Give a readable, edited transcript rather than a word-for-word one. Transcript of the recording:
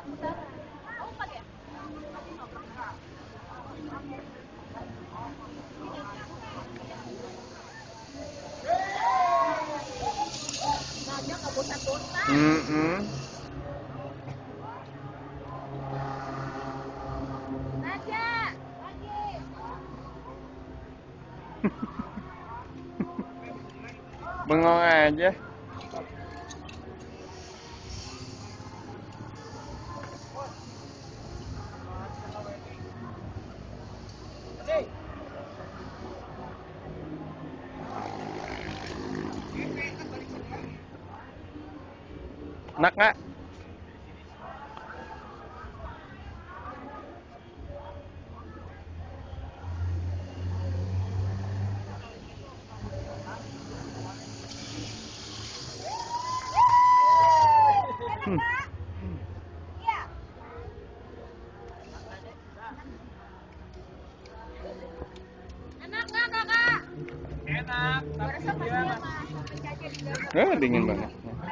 Naja nggak bosan-bosan. Naja, lagi. Bengong aja. Enak nggak? Iya. Enak nggak kakak? Enak, Gua rasa pasti ya mas. Dingin banget.